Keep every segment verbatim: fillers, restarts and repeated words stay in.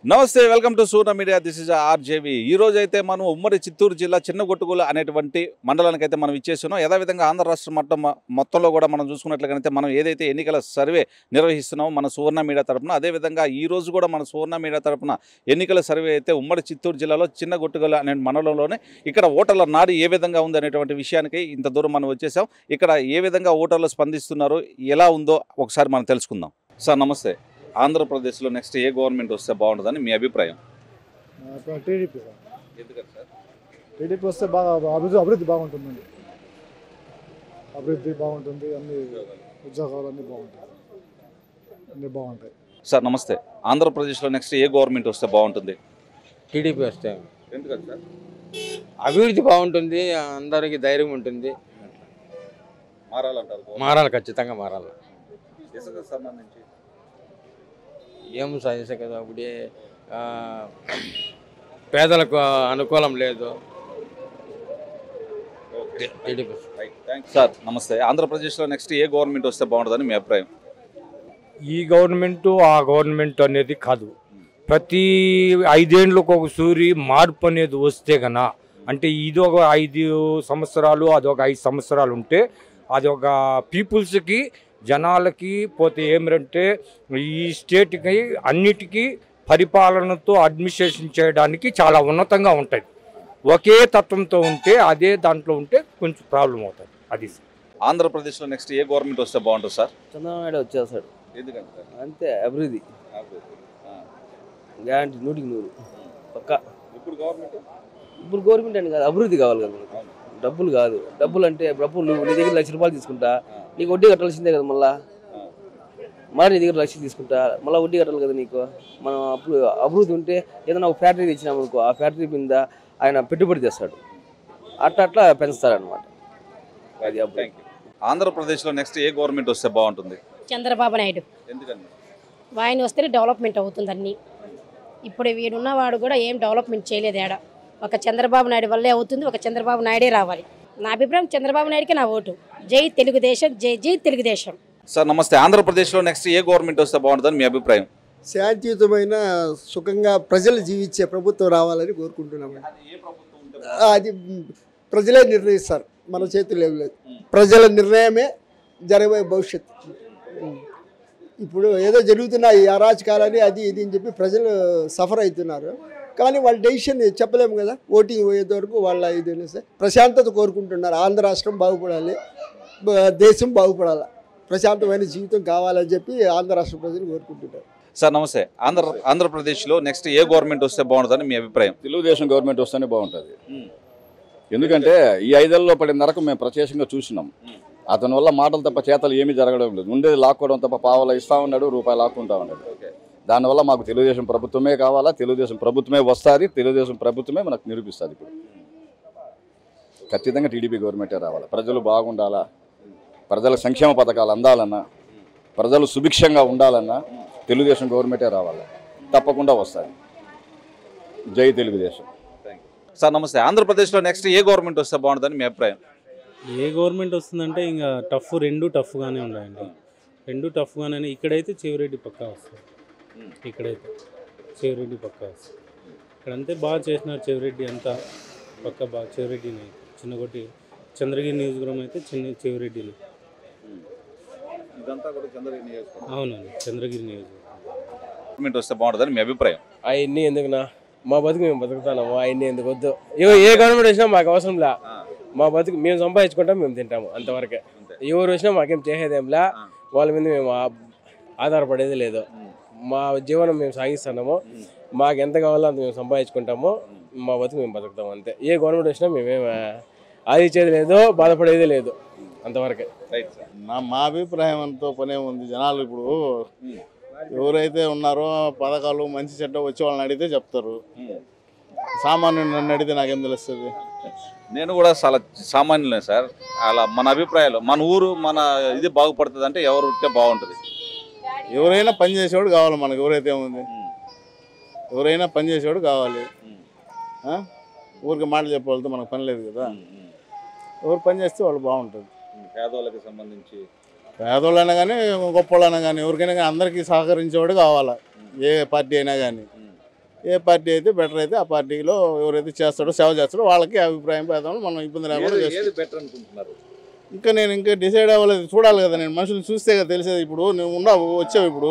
నమస్తే, welcome to Surna media. This is RJV. ఈ రోజు అయితే మనం ఉమ్మడి చిత్తూరు జిల్లా చిన్నగొట్టుగూల అనేటువంటి మండలానికి అయితే మనం ఇచ్చేస్తున్నాం. యథావిధంగా ఆంధ్ర రాష్ట్ర మొత్తం మొత్తంలో కూడా మనం చూసుకున్నట్లయితే మనం ఏదైతే ఎన్నికల సర్వే నిర్వహిస్తున్నామో మన సువర్ణ మీడియా తరపున, అదేవిధంగా ఈ రోజు కూడా మన సువర్ణ మీడియా తరపున ఎన్నికల సర్వే అయితే ఉమ్మడి చిత్తూరు జిల్లాలో చిన్నగొట్టుగూల అనే మండలంలోనే ఇక్కడ ఓటర్ల నాడి ఏ విధంగా ఉంది అనేటువంటి విషయానికి ఇంత దూరం మనం వచ్చేసాం. ఇక్కడ ఏ విధంగా ఓటర్లు స్పందిస్తున్నారు, ఎలా ఉందో ఒకసారి మనం తెలుసుకుందాం. సార్ నమస్తే. ఆంధ్రప్రదేశ్లో నెక్స్ట్ ఏ గవర్నమెంట్ వస్తే బాగుంటుందని మీ అభిప్రాయం? TDP sir. ఎందుకంటే సార్ టీడీపీ వస్తే బాగా అభివృద్ధి అభివృద్ధి బాగుంటుందండి. అభివృద్ధి బాగుంటుంది, అన్ని ఉద్యోగాలు అన్నీ బాగుంటాయి, అన్నీ బాగుంటాయి. సార్ నమస్తే. ఆంధ్రప్రదేశ్లో నెక్స్ట్ ఏ గవర్నమెంట్ వస్తే బాగుంటుంది? టీడీపీ వస్తే. ఎందుకంటే సార్ అభివృద్ధి బాగుంటుంది, అందరికీ ధైర్యం ఉంటుంది. మారాలంటారు? మారాలి, ఖచ్చితంగా మారాలి. ఇసుక సంబంధించి ఏం సాధించే కదా అప్పుడే పేదలకు అనుకూలం లేదు. టీడీపీ. సార్ నమస్తే. ఆంధ్రప్రదేశ్లో నెక్స్ట్ ఏ గవర్నమెంట్ వస్తే బాగుంటుందని మీ అభిప్రాయం? ఈ గవర్నమెంట్ ఆ గవర్నమెంట్ అనేది కాదు, ప్రతి ఐదేళ్ళకు ఒక సూరి మార్పు అనేది వస్తే గన, అంటే ఇది ఒక ఐదు సంవత్సరాలు అదొక ఐదు సంవత్సరాలు ఉంటే అది ఒక పీపుల్స్కి జనాలకి పోతే ఏమిటంటే ఈ స్టేట్కి అన్నిటికీ పరిపాలనతో అడ్మినిస్ట్రేషన్ చేయడానికి చాలా ఉన్నతంగా ఉంటుంది. ఒకే తత్వంతో ఉంటే అదే దాంట్లో ఉంటే కొంచెం ప్రాబ్లం అవుతుంది. అది ఆంధ్రప్రదేశ్లో నెక్స్ట్ ఏ గవర్నమెంట్ వస్తే బాగుంటుంది సార్? చంద్రబాబు నాయుడు వచ్చేస్తాడు. ఎందుకంటే అంతే, అభివృద్ధి గ్యారంటీ నూటికి నూరు పక్క. ఇప్పుడు గవర్నమెంట్ ఇప్పుడు గవర్నమెంట్ అని కాదు, అభివృద్ధి కావాలి కదా మనకు. డబ్బులు కాదు, డబ్బులు అంటే డబ్బులు నువ్వు నీ దగ్గర లక్ష రూపాయలు తీసుకుంటా, నీకు వడ్డీ కట్టాల్సిందే కదా. మళ్ళా మరి నీ దగ్గర లక్ష తీసుకుంటా, మళ్ళీ వడ్డీ కట్టాలి కదా నీకు. మనం అప్పుడు అభివృద్ధి ఉంటే ఏదైనా ఒక ఫ్యాక్టరీ తెచ్చినాం అనుకో, ఆ ఫ్యాక్టరీ మీద ఆయన పెట్టుబడి తెస్తాడు, అట్లా అట్లా పెంచుతారనమాట. అది అప్పుడు. ఆంధ్రప్రదేశ్లో నెక్స్ట్ ఏ గవర్నమెంట్ వస్తే బాగుంటుంది? చంద్రబాబు నాయుడు. ఎందుకండి? ఆయన వస్తేనే డెవలప్మెంట్ అవుతుంది అన్నీ. ఇప్పుడు వీడున్నవాడు కూడా ఏం డెవలప్మెంట్ చేయలేదు ఏడ. ఒక చంద్రబాబు నాయుడు వల్లే అవుతుంది, ఒక చంద్రబాబు నాయుడే రావాలి. నా అభిప్రాయం చంద్రబాబు నాయుడుకి నా ఓటు. జై తెలుగుదేశం, జై జై తెలుగుదేశం. సార్ నమస్తే. ఆంధ్రప్రదేశ్లో నెక్స్ట్ ఏ గవర్నమెంట్ వస్తే బాగుంటుందని మీ అభిప్రాయం? శాంతియుతమైన సుఖంగా ప్రజలు జీవించే ప్రభుత్వం రావాలని కోరుకుంటున్నాము. అది ప్రజలే నిర్ణయిస్తారు, మన చేతులు ఏం లేదు. ప్రజల నిర్ణయమే జరగబోయే భవిష్యత్తు. ఇప్పుడు ఏదో జరుగుతున్నాయి ఈ అరాచకాలని అది ఇది అని చెప్పి ప్రజలు సఫర్ అవుతున్నారు, కానీ వాళ్ళ డెసిషన్ చెప్పలేము కదా. ఓటింగ్ పోయేంత వరకు వాళ్ళ ఇది ప్రశాంతత కోరుకుంటున్నారు. ఆంధ్ర రాష్ట్రం బాగుపడాలి, దేశం బాగుపడాలి, ప్రశాంతమైన జీవితం కావాలని చెప్పి ఆంధ్ర రాష్ట్ర ప్రజలు కోరుకుంటున్నారు. సార్ నమస్తే. ఆంధ్ర ఆంధ్రప్రదేశ్లో నెక్స్ట్ ఏ గవర్నమెంట్ వస్తే బాగుంటుందని మీ అభిప్రాయం? తెలుగుదేశం గవర్నమెంట్ వస్తేనే బాగుంటుంది. ఎందుకంటే ఈ ఐదేళ్లలో పడిన నరకం మేము ప్రత్యక్షంగా చూసినాం. అతని వల్ల మాటలు తప్ప చేతలు ఏమీ జరగడం లేదు. ఉండేది లాక్కోవడం తప్ప, పావలా ఇస్తూ ఉన్నాడు, రూపాయలు లాక్కుంటా ఉన్నాడు. దానివల్ల మాకు తెలుగుదేశం ప్రభుత్వమే కావాలా, తెలుగుదేశం ప్రభుత్వమే వస్తుంది, తెలుగుదేశం ప్రభుత్వమే మనకు నిరూపిస్తుంది. ఇప్పుడు ఖచ్చితంగా టీడీపీ గవర్నమెంటే రావాలి. ప్రజలు బాగుండాలా, ప్రజల సంక్షేమ పథకాలు అందాలన్నా, ప్రజలు సుభిక్షంగా ఉండాలన్నా తెలుగుదేశం గవర్నమెంటే రావాలి, తప్పకుండా వస్తుంది. జై తెలుగుదేశం. సార్ నమస్తే. ఆంధ్రప్రదేశ్లో నెక్స్ట్ ఏ గవర్నమెంట్ వస్తే బాగుంటుందని మీ అభిప్రాయం? ఏ గవర్నమెంట్ వస్తుందంటే ఇంకా టఫ్, రెండు టఫ్గానే ఉన్నాయండి. రెండు టఫ్గానే. ఇక్కడైతే చెవిరెడ్డి పక్కా వస్తుంది, ఇక్కడైతే చెవిరెడ్డి పక్కా వస్తుంది. ఇక్కడంతే బాగా చేసినారు చెవిరెడ్డి, అంతా పక్క బాగా చెవిరెడ్డిని. చిన్నగొట్టి చంద్రగిరి నియోజకవర్గం అయితే చిన్న చెవిరెడ్డిని. అవునండి, చంద్రగిరి నియోజకవర్గం వస్తే బాగుంటుందని మీ అభిప్రాయం? అవన్నీ ఎందుకునా, మా బతుకు మేము బతుకుతాము, అవన్నీ ఎందుకు వద్దు. ఏ ఏ గవర్నమెంట్ వచ్చినా మాకు అవసరం లే. మా బతుకు మేము సంపాదించుకుంటాం, మేము తింటాము, అంతవరకే. ఎవరు వచ్చినా మాకేం చేసేదేంలా, వాళ్ళ మీద మేము ఆధారపడేది లేదు. మా జీవనం మేము సాగిస్తున్నాము, మాకు ఎంత కావాలో అంత మేము సంపాదించుకుంటాము, మా బతుకు మేము బతుకుతాము, అంతే. ఏ గవర్నమెంట్ వచ్చినా మేమేం ఆదించేది లేదు, బాధపడేది లేదు, అంతవరకే. నా మా అభిప్రాయం అంతా పనే ఉంది. జనాలు ఇప్పుడు ఎవరైతే ఉన్నారో పథకాలు మంచి చెడ్డ వచ్చే వాళ్ళని అడిగితే చెప్తారు. సామాన్యుడు నన్ను అడిగితే నాకేం తెలుస్తుంది? నేను కూడా చాలా సామాన్యులే సార్. అలా మన అభిప్రాయాలు, మన ఊరు మన ఇది బాగుపడుతుంది అంటే ఎవరు ఉంటే బాగుంటుంది. ఎవరైనా పని చేసేవాడు కావాలి మనకు. ఎవరైతే ఉంది, ఎవరైనా పని చేసేవాడు కావాలి. ఊరికి మాటలు చెప్పే మనకు పని లేదు కదా. ఎవరు పని చేస్తే వాళ్ళు బాగుంటుంది. పేదవాళ్ళకి సంబంధించి పేదోళ్ళైనా కానీ గొప్పవాళ్ళైనా కానీ ఎవరికైనా కానీ అందరికీ సహకరించేవాడు కావాలా, ఏ పార్టీ అయినా కానీ. ఏ పార్టీ అయితే బెటర్ అయితే ఆ పార్టీలో ఎవరైతే చేస్తాడో సేవ చేస్తాడో వాళ్ళకి అభిప్రాయం భేదాలు మనం ఇబ్బంది లేకుండా చేసుకోవచ్చు. బెటర్ అనుకుంటున్నారు? ఇంకా నేను ఇంకా డిసైడ్ అవ్వలేదు, చూడాలి కదా. నేను మనుషులు చూస్తే కదా తెలిసేది. ఇప్పుడు నువ్వు ఉన్నావు, వచ్చావు, ఇప్పుడు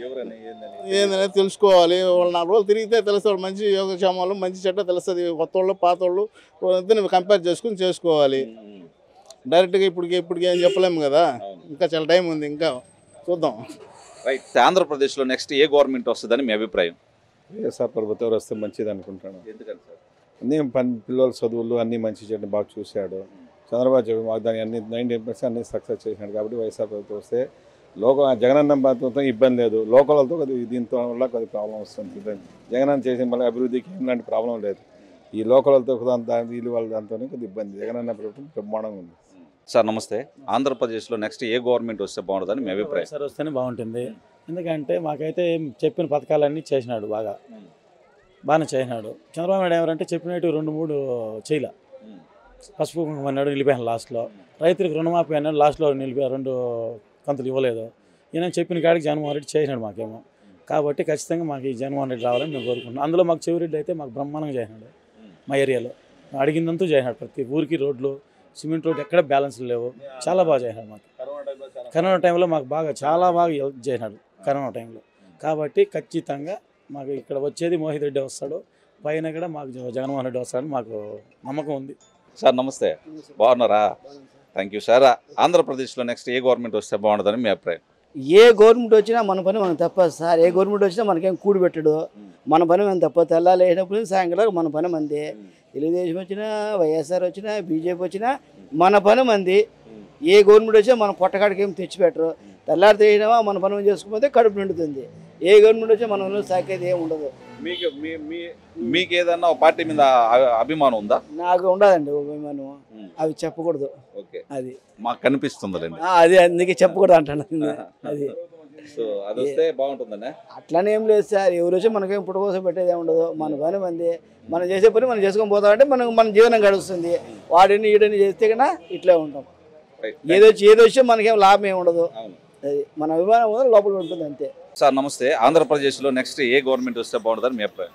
ఏందనేది తెలుసుకోవాలి. వాళ్ళు నాలుగు రోజులు తిరిగితే తెలుస్తాడు. మంచి యోగక్షేమాలు మంచి చెడ్డ తెలుస్తుంది. కొత్త వాళ్ళు పాత వాళ్ళు ఇద్దరిని కంపేర్ చేసుకుని చేసుకోవాలి. డైరెక్ట్గా ఇప్పటికి ఇప్పటికి ఏం చెప్పలేము కదా. ఇంకా చాలా టైం ఉంది, ఇంకా చూద్దాం. రైట్. ఆంధ్రప్రదేశ్లో నెక్స్ట్ ఏ గవర్నమెంట్ వస్తుందని మీ అభిప్రాయం? వైఎస్ఆర్ ప్రభుత్వం వస్తే మంచిది అనుకుంటాను. ఎందుకని సార్? అన్నీ పని పిల్లల చదువులు అన్నీ మంచి చెడ్డ బాగా చూశాడు. చంద్రబాబు చెప్పి మాకు దాన్ని అన్ని నైంటీ పర్సెంట్ అన్ని సక్సెస్ చేసినాడు. కాబట్టి వైఎస్ఆర్ ప్రభుత్వం వస్తే లోక జగనన్న ప్రభుత్వం ఇబ్బంది లేదు. లోకలతో కొద్ది దీంతో వల్ల కొద్ది ప్రాబ్లం వస్తుంది. జగనన్న చేసిన మళ్ళీ అభివృద్ధికి ఏమిలాంటి ప్రాబ్లం లేదు. ఈ లోకలతో వీళ్ళు వాళ్ళ దాంతోనే కొద్ది ఇబ్బంది. జగనన్న ప్రభుత్వం బ్రహ్మాండంగా ఉంది. సార్ నమస్తే. ఆంధ్రప్రదేశ్లో నెక్స్ట్ ఏ గవర్నమెంట్ వస్తే బాగుంటుందని మీ అభిప్రాయం? సార్ వస్తేనే బాగుంటుంది. ఎందుకంటే మాకైతే చెప్పిన పథకాలన్నీ చేసినాడు, బాగా బాగానే చేసినాడు. చంద్రబాబు నాయుడు ఎవరంటే చెప్పినట్టు రెండు మూడు చేయలే. పసుపు కుంకుమ అన్నాడు, నిలిపాను లాస్ట్లో. రైతులకు రుణమాఫీ అన్నాడు, లాస్ట్లో నిలిపా రెండు కంతులు ఇవ్వలేదు. ఈయన చెప్పిన కాడికి జగన్మోహన్ రెడ్డి చేసినాడు మాకేమో. కాబట్టి ఖచ్చితంగా మాకు ఈ జగన్మోహన్ రెడ్డి రావాలని మేము కోరుకుంటున్నాం. అందులో మాకు చెవిరెడ్డి అయితే మాకు బ్రహ్మాండంగా చేసినాడు. మా ఏరియాలో అడిగిందంతా చేసినాడు. ప్రతి ఊరికి రోడ్లు, సిమెంట్ రోడ్ ఎక్కడ బ్యాలెన్స్ లేవు. చాలా బాగా చేసినాడు మాకు. కరోనా టైంలో మాకు బాగా చాలా బాగా హెల్ప్ చేసినాడు కరోనా టైంలో. కాబట్టి ఖచ్చితంగా మాకు ఇక్కడ వచ్చేది మోహిత్ రెడ్డి వస్తాడు, పైన కూడా మాకు జగన్మోహన్ రెడ్డి వస్తాడని మాకు నమ్మకం ఉంది. సార్ నమస్తే, బాగున్నారా? Thank you sir. ఆంధ్రప్రదేశ్లో నెక్స్ట్ ఏ గవర్నమెంట్ వస్తే బాగుంటుందని మీ అభిప్రాయం? ఏ గవర్నమెంట్ వచ్చినా మన పని మనం తప్పదు సార్. ఏ గవర్నమెంట్ వచ్చినా మనకేం కూడి పెట్టడు. మన పని మనం తప్పదు. తెల్లాలు వేసినప్పుడు సాయంకాలం మన పని మంది. తెలుగుదేశం వచ్చినా, వైఎస్ఆర్ వచ్చినా, బీజేపీ వచ్చినా మన పని మంది. ఏ గవర్నమెంట్ వచ్చినా మన పొట్టకాడికి ఏం తెచ్చిపెట్టరు. తెల్లారి తెచ్చినామా మన పని మనం చేసుకోకపోతే కడుపు నిండుతుంది. ఏ గవర్నమెంట్ వచ్చినా మనం సాకేది ఏమి ఉండదు. మీకు మీకు ఏదన్నా పార్టీ మీద అభిమానం ఉందా? నాకు ఉండదండి అభిమానం. అవి చెప్పకూడదు. ఓకే, అది మాకు కనిపిస్తుందండి. అది అందుకే చెప్పకూడదు అంటాను. అది సో అది వస్తే బాగుంటుందనే అట్లానే ఏం లేదు సార్. ఎవరు వచ్చి మనకేం పుట్టకోసం పెట్టేది ఏమి ఉండదు. మన పని మంది. మనం చేసే పని మనం చేసుకొని పోతామంటే మనం మన జీవనం గడుస్తుంది. వాడిని ఈడని చేస్తే కన్నా ఇట్లే ఉంటాం. ఏదొచ్చి ఏదొచ్చి మనకేం లాభం ఏమి ఉండదు. అది మన అభిమానం కూడా లోపల ఉంటుంది అంతే. సార్ నమస్తే. ఆంధ్రప్రదేశ్లో నెక్స్ట్ ఏ గవర్నమెంట్ వస్తే బాగుంటుందని మీ అభిప్రాయం?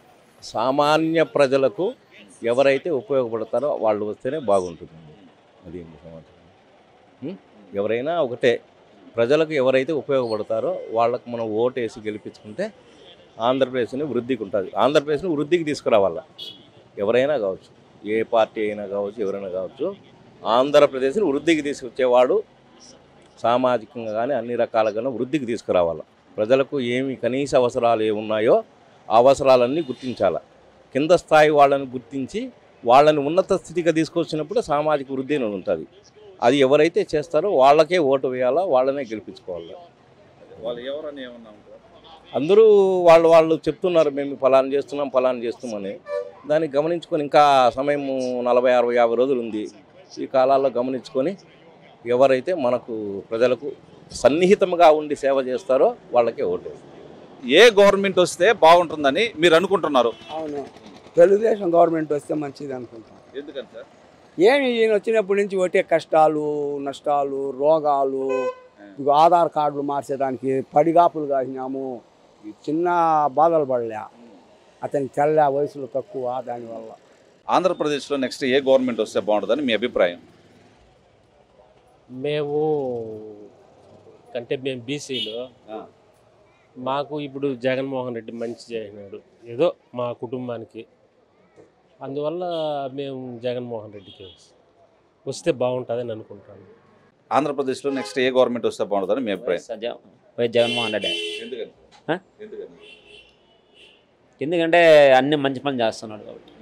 సామాన్య ప్రజలకు ఎవరైతే ఉపయోగపడతారో వాళ్ళు వస్తేనే బాగుంటుంది. అది సమాచారం. ఎవరైనా ఒకటే, ప్రజలకు ఎవరైతే ఉపయోగపడతారో వాళ్ళకు మనం ఓటేసి గెలిపించుకుంటే ఆంధ్రప్రదేశ్ని వృద్ధికి ఉంటుంది. ఆంధ్రప్రదేశ్ని వృద్ధికి తీసుకురావాలా. ఎవరైనా కావచ్చు, ఏ పార్టీ అయినా కావచ్చు, ఎవరైనా కావచ్చు, ఆంధ్రప్రదేశ్ని వృద్ధికి తీసుకొచ్చేవాడు సామాజికంగా కానీ అన్ని రకాలుగా వృద్ధికి తీసుకురావాలి. ప్రజలకు ఏమి కనీస అవసరాలు ఏమి ఉన్నాయో ఆ అవసరాలన్నీ గుర్తించాలి. కింద స్థాయి వాళ్ళని గుర్తించి వాళ్ళని ఉన్నత స్థితిగా తీసుకొచ్చినప్పుడు సామాజిక వృద్ధి ఉంటుంది. అది ఎవరైతే చేస్తారో వాళ్ళకే ఓటు వేయాలా, వాళ్ళనే గెలిపించుకోవాలి. వాళ్ళు ఎవరని ఏమన్నా అందరూ వాళ్ళు వాళ్ళు చెప్తున్నారు మేము ఫలానా చేస్తున్నాం ఫలానా చేస్తున్నామని. దాన్ని గమనించుకొని ఇంకా సమయం నలభై అరవై యాభై రోజులు ఉంది. ఈ కాలాల్లో గమనించుకొని ఎవరైతే మనకు ప్రజలకు సన్నిహితంగా ఉండి సేవ చేస్తారో వాళ్ళకే ఓటు. ఏ గవర్నమెంట్ వస్తే బాగుంటుందని మీరు అనుకుంటున్నారు? అవును, తెలుగుదేశం గవర్నమెంట్ వస్తే మంచిది అనుకుంటాం. ఎందుకని సార్? ఏమి ఈయన వచ్చినప్పటి నుంచి ఒకటే కష్టాలు, నష్టాలు, రోగాలు, ఆధార్ కార్డులు మార్చేదానికి పడిగాపులు కాసినాము. చిన్న బాధలు పడలే. అతని తెల్ల వయసులో తక్కువ. దానివల్ల ఆంధ్రప్రదేశ్లో నెక్స్ట్ ఏ గవర్నమెంట్ వస్తే బాగుంటుందని మీ అభిప్రాయం? మేము అంటే మేము బీసీలు, మాకు ఇప్పుడు జగన్మోహన్ రెడ్డి మంచి చేసినాడు ఏదో మా కుటుంబానికి. అందువల్ల మేము జగన్మోహన్ రెడ్డికి వస్తే బాగుంటుందని అనుకుంటాను. ఆంధ్రప్రదేశ్లో నెక్స్ట్ ఏ గవర్నమెంట్ వస్తే బాగుంటుందని మీ అభిప్రాయం? వైఎస్ జగన్మోహన్ రెడ్డి. ఎందుకని? ఎందుకంటే అన్ని మంచి పని చేస్తున్నాడు కాబట్టి.